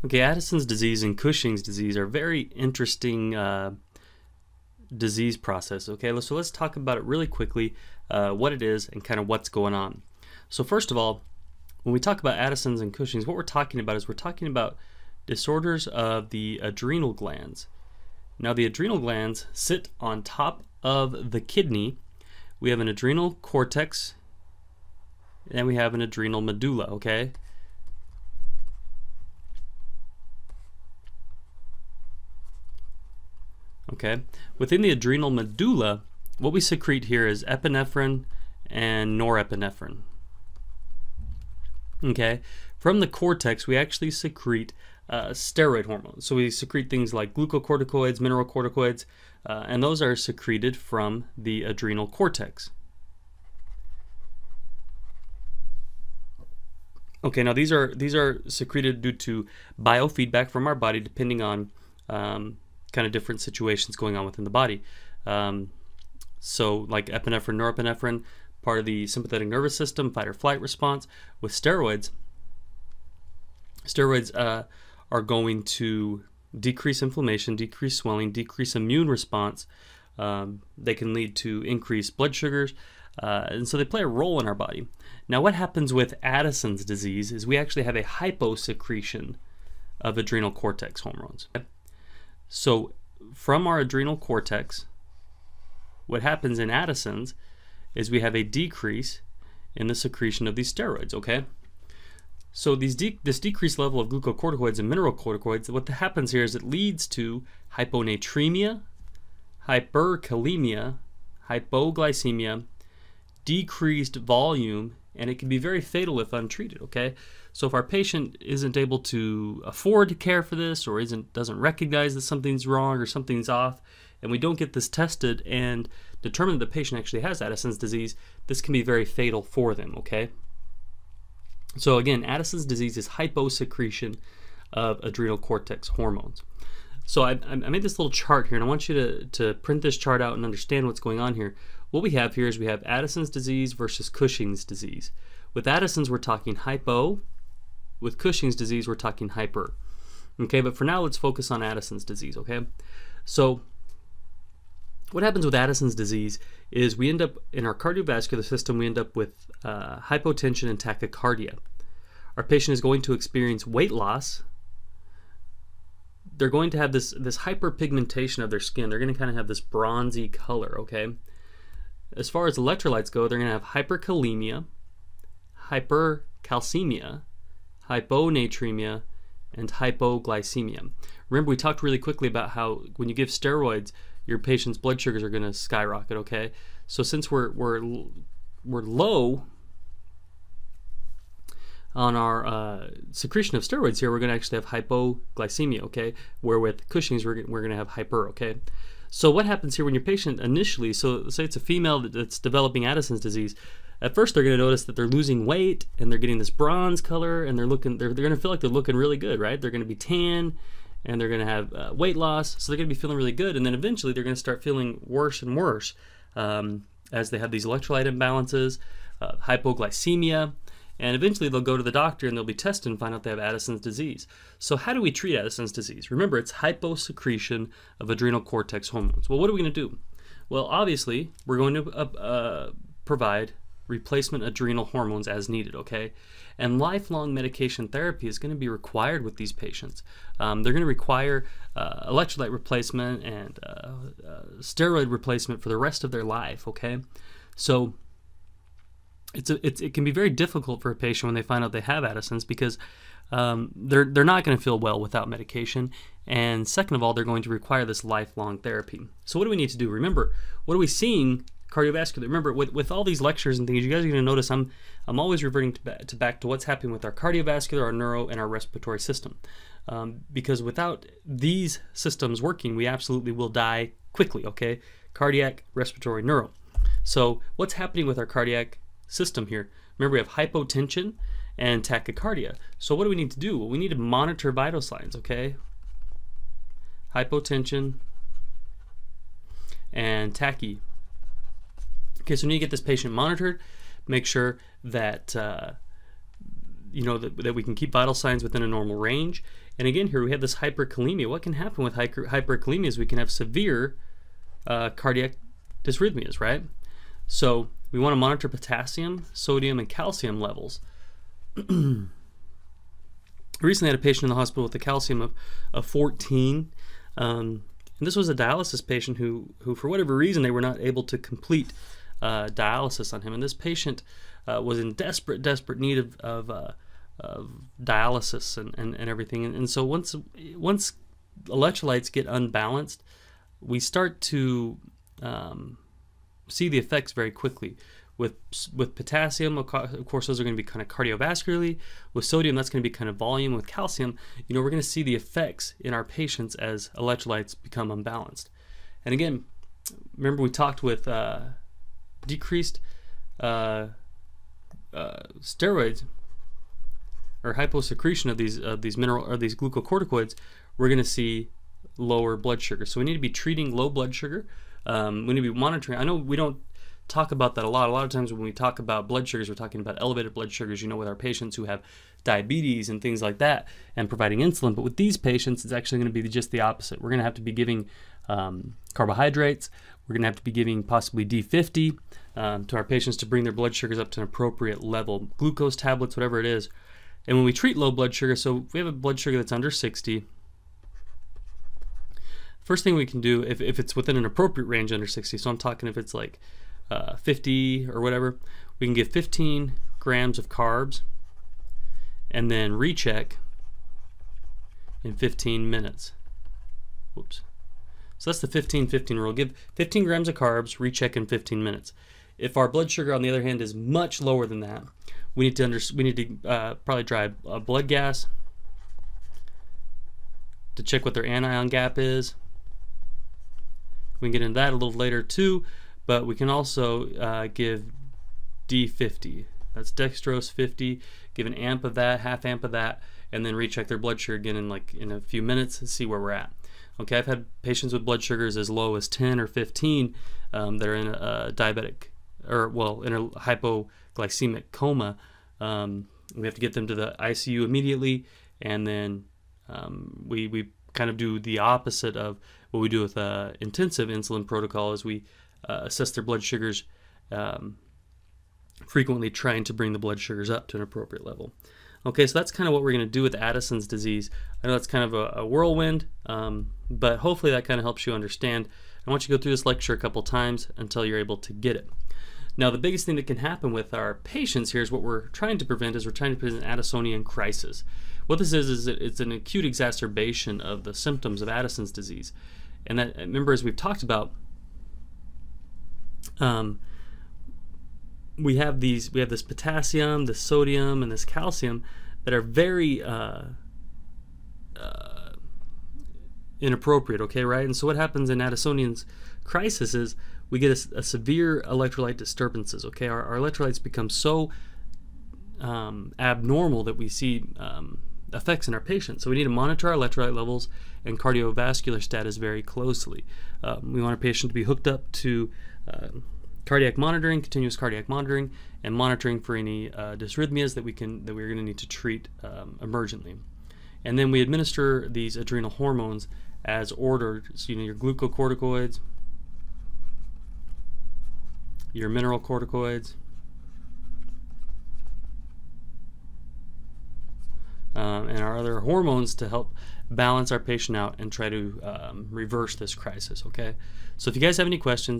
Okay, Addison's disease and Cushing's disease are very interesting disease process. Okay, so let's talk about it really quickly, what it is and kind of what's going on. So first of all, when we talk about Addison's and Cushing's, what we're talking about is we're talking about disorders of the adrenal glands. Now the adrenal glands sit on top of the kidney. We have an adrenal cortex and we have an adrenal medulla, okay? Okay, within the adrenal medulla, what we secrete here is epinephrine and norepinephrine. Okay, from the cortex, we actually secrete steroid hormones. So we secrete things like glucocorticoids, mineralocorticoids, and those are secreted from the adrenal cortex. Okay, now these are secreted due to biofeedback from our body, depending on kind of different situations going on within the body. So like epinephrine, norepinephrine, part of the sympathetic nervous system, fight or flight response. With steroids, are going to decrease inflammation, decrease swelling, decrease immune response. They can lead to increased blood sugars, and so they play a role in our body. Now what happens with Addison's disease is we actually have a hyposecretion of adrenal cortex hormones. So from our adrenal cortex, what happens in Addison's is we have a decrease in the secretion of these steroids, okay? So this decreased level of glucocorticoids and mineralocorticoids, what happens here is it leads to hyponatremia, hyperkalemia, hypoglycemia, decreased volume, and it can be very fatal if untreated, okay? So if our patient isn't able to afford to care for this or doesn't recognize that something's wrong or something's off, and we don't get this tested and determine that the patient actually has Addison's disease, this can be very fatal for them, okay? So again, Addison's disease is hyposecretion of adrenal cortex hormones. So I made this little chart here, and I want you to print this chart out and understand what's going on here. What we have here is we have Addison's disease versus Cushing's disease. With Addison's, we're talking hypo. With Cushing's disease, we're talking hyper. Okay, but for now, let's focus on Addison's disease, okay? So what happens with Addison's disease is we end up, in our cardiovascular system, we end up with hypotension and tachycardia. Our patient is going to experience weight loss. They're going to have this hyperpigmentation of their skin. They're going to kind of have this bronzy color, okay? As far as electrolytes go, they're going to have hyperkalemia, hypercalcemia, hyponatremia, and hypoglycemia. Remember, we talked really quickly about how when you give steroids, your patient's blood sugars are going to skyrocket, okay? So since we're low on our secretion of steroids here, we're going to actually have hypoglycemia, okay? Where with Cushing's, we're going to have hyper, okay? So what happens here when your patient initially, so say it's a female that's developing Addison's disease, at first they're going to notice that they're losing weight and they're getting this bronze color and they're going to feel like they're looking really good, right? They're going to be tan and they're going to have weight loss, so they're going to be feeling really good, and then eventually they're going to start feeling worse and worse as they have these electrolyte imbalances, hypoglycemia, and eventually they'll go to the doctor and they'll be tested and find out they have Addison's disease. So how do we treat Addison's disease? Remember, it's hyposecretion of adrenal cortex hormones. Well, what are we going to do? Well, obviously, we're going to provide replacement adrenal hormones as needed, okay? And lifelong medication therapy is going to be required with these patients. They're going to require electrolyte replacement and steroid replacement for the rest of their life, okay? So it can be very difficult for a patient when they find out they have Addison's because they're not going to feel well without medication, and second of all, they're going to require this lifelong therapy. So what do we need to do? Remember, what are we seeing cardiovascular? Remember, with all these lectures and things, you guys are going to notice I'm always reverting back to what's happening with our cardiovascular, our neuro, and our respiratory system. Because without these systems working, we absolutely will die quickly, okay? Cardiac, respiratory, neuro. So what's happening with our cardiac system here? Remember, we have hypotension and tachycardia. So what do we need to do? Well, we need to monitor vital signs, okay? Hypotension and tachy. Okay, so we need to get this patient monitored, make sure that that we can keep vital signs within a normal range. And again, here we have this hyperkalemia. What can happen with hyperkalemia is we can have severe cardiac dysrhythmias, right? So we want to monitor potassium, sodium, and calcium levels. Recently, I had a patient in the hospital with a calcium of 14. And this was a dialysis patient who, for whatever reason, they were not able to complete dialysis on him. And this patient was in desperate need of dialysis and everything. And so once electrolytes get unbalanced, we start to see the effects very quickly. With potassium, of course, those are going to be kind of cardiovascularly. With sodium, that's going to be kind of volume. With calcium, we're going to see the effects in our patients as electrolytes become unbalanced. And again, remember we talked with decreased steroids or hyposecretion of these mineral or these glucocorticoids, we're going to see lower blood sugar. So we need to be treating low blood sugar. We need to be monitoring. I know we don't talk about that a lot. A lot of times when we talk about blood sugars, we're talking about elevated blood sugars, with our patients who have diabetes and things like that, and providing insulin. But with these patients, it's actually going to be just the opposite. We're going to have to be giving carbohydrates. We're going to have to be giving possibly D50 to our patients to bring their blood sugars up to an appropriate level. Glucose tablets, whatever it is. And when we treat low blood sugar, so if we have a blood sugar that's under 60, first thing we can do, if it's within an appropriate range under 60, so I'm talking if it's like 50 or whatever, we can give 15 grams of carbs and then recheck in 15 minutes. Whoops. So that's the 15-15 rule. Give 15 grams of carbs, recheck in 15 minutes. If our blood sugar, on the other hand, is much lower than that, we need to probably drive a blood gas to check what their anion gap is. We can get into that a little later too, but we can also give D50. That's dextrose 50. Give an amp of that, half amp of that, and then recheck their blood sugar again in a few minutes and see where we're at. Okay, I've had patients with blood sugars as low as 10 or 15 that are in a diabetic, in a hypoglycemic coma. We have to get them to the ICU immediately, and then we kind of do the opposite of what we do with intensive insulin protocol, is we assess their blood sugars, frequently trying to bring the blood sugars up to an appropriate level. Okay, so that's kind of what we're going to do with Addison's disease. I know that's kind of a whirlwind, but hopefully that kind of helps you understand. I want you to go through this lecture a couple times until you're able to get it. Now, the biggest thing that can happen with our patients here is what we're trying to prevent is we're trying to prevent Addisonian crisis. What this is it's an acute exacerbation of the symptoms of Addison's disease. And that, remember, as we've talked about, we have this potassium, this sodium, and this calcium that are very inappropriate, okay, right? And so what happens in Addisonian's crisis is we get a severe electrolyte disturbances, okay? Our electrolytes become so abnormal that we see effects in our patients. So we need to monitor our electrolyte levels and cardiovascular status very closely. We want our patient to be hooked up to cardiac monitoring, continuous cardiac monitoring, and monitoring for any dysrhythmias that we're going to need to treat emergently. And then we administer these adrenal hormones as ordered. So, your glucocorticoids, your mineral corticoids, and our other hormones to help balance our patient out and try to reverse this crisis. Okay, so if you guys have any questions,